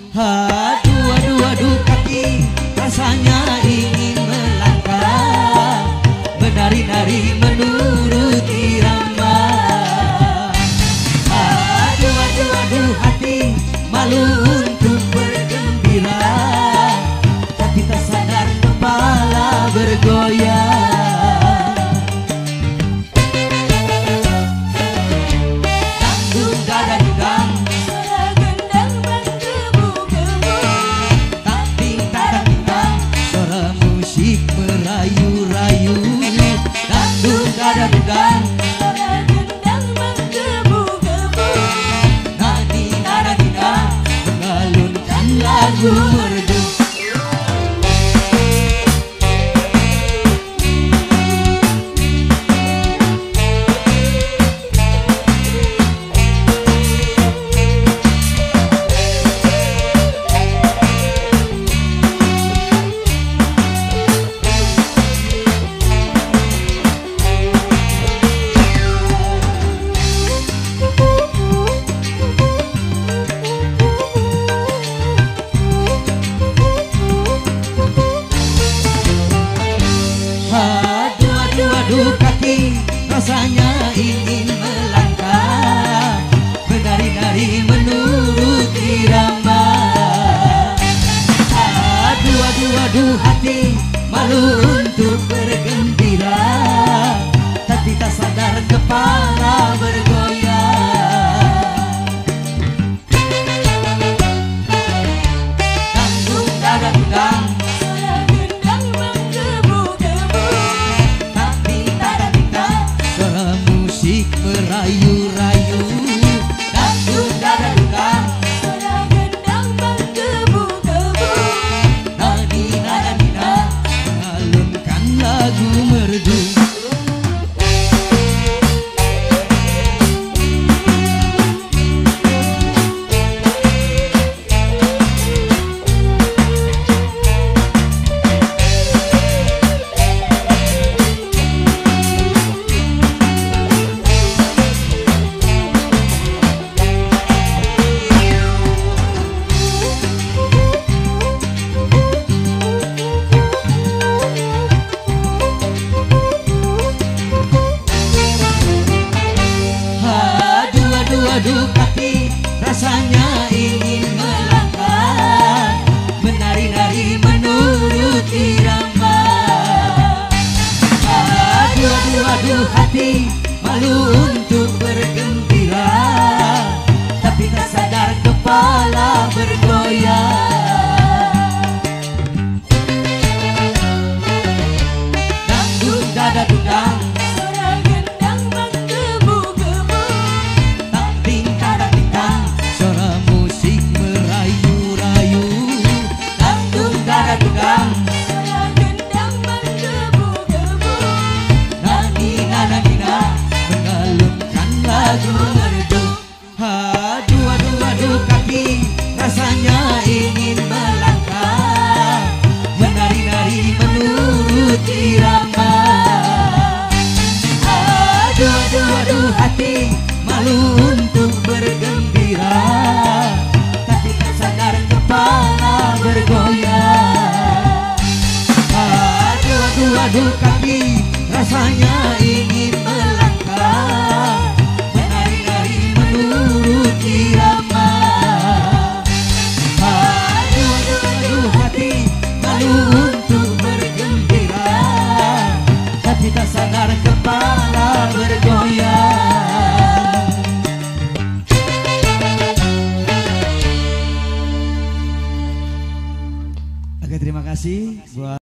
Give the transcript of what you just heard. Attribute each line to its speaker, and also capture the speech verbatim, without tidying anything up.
Speaker 1: Aduh, aduh, aduh kaki rasanya ingin melangkah, menari-nari menurut irama. Aduh, aduh, aduh hati malu untuk bergembira, tapi tak sadar kepala bergoyang. Dangdung dada dudang,
Speaker 2: suara gendang menggebu-gebu,
Speaker 1: takting tak takting, suara musik merayu-rayu. Dangdung dada dudang,
Speaker 2: suara gendang menggebu-gebu,
Speaker 1: nadi nada dina mengalunkan lagu merdu. Aduh, aduh, aduh kaki rasanya ingin melangkah, menari-nari menurut irama. Aduh, aduh, aduh hati malu untuk bergembira, tapi tak sadar kepala bergoyang. Dangdung dada dudang,
Speaker 2: suara gendang menggebu-gebu,
Speaker 1: suara musik merayu-rayu. Dangdung dada dudang,
Speaker 2: suara gendang menggebu-gebu,
Speaker 1: nadi nada dina mengalunkan lagu merdu. Aduh, aduh, aduh kaki rasanya ingin melangkah, menari-nari menurut irama. Aduh, aduh, aduh hati malu untuk bergembira, tapi tak sadar kepala bergoyang. Dangdung dada dudang,
Speaker 2: suara gendang menggebu-gebu,
Speaker 1: takting tak takting, suara musik merayu-rayu. Dangdung dada dudang,
Speaker 2: suara gendang menggebu-gebu,
Speaker 1: nadi nada dina mengalunkan lagu merdu. Aduh, aduh, aduh kaki rasanya ingin melangkah, menari-nari menurut irama. Aduh, aduh, aduh hati malu untuk bergembira, tapi tak sadar kepala bergoyang. Aduh, aduh, aduh kaki rasanya ingin melangkah, menari-nari menurut irama. Aduh, aduh, aduh hati malu untuk bergembira, tapi tak sadar kepala bergoyang. Oke, terima kasih buat